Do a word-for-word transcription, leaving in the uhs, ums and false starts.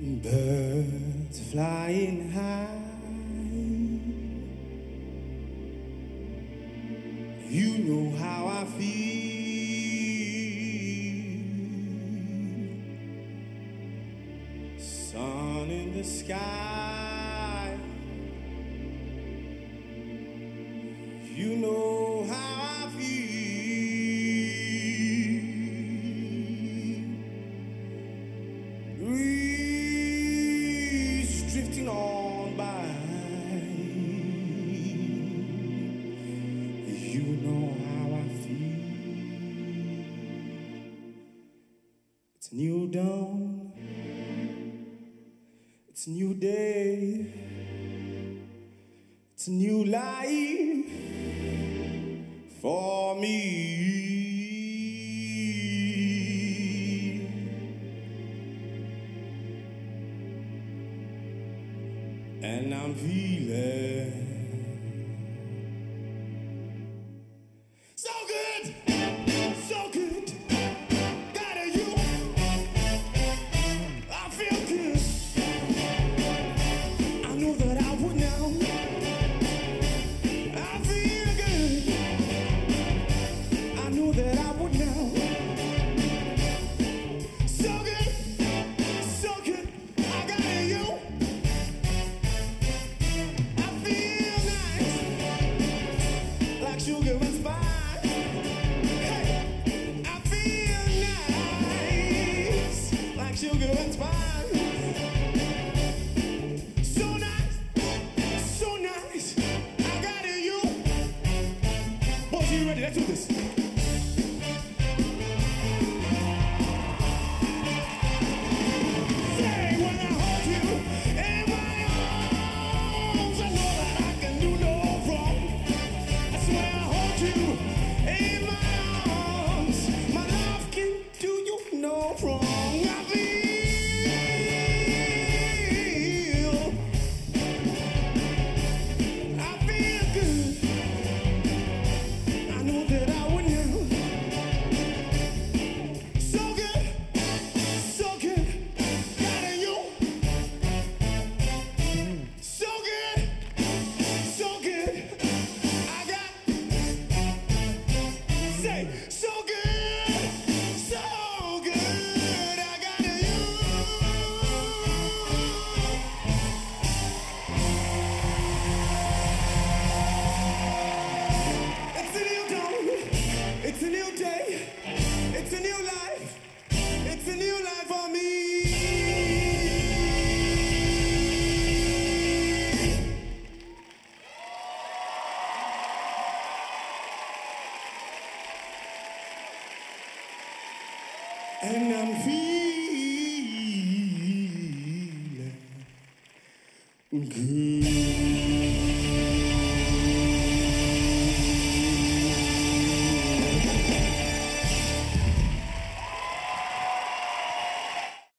Birds flying high, you know how I feel. Sun in the sky, you know how I feel. Drifting on by, you know how I feel. It's a new dawn, it's a new day, it's a new life for me. And I'm feeling so good, so good. Got a you, I feel good. I know that I would now. I feel good. I know that I would now. So good, so good. I got a you. Sugar and spice. Hey, I feel nice, like sugar and spice. So nice, so nice. I got it, you. Boys, you ready? Let's do this. Say when I hold you in my arms, I know that I can do no wrong. When I hold you in my arms, my love can do you no wrong. I feel, I feel good. I know that I would know. So good, so good, got it, you. So good, so good. Say, so good, so good, I got you. It's a new dawn, it's a new day, it's a new life, it's a new life for me. And I'm feeling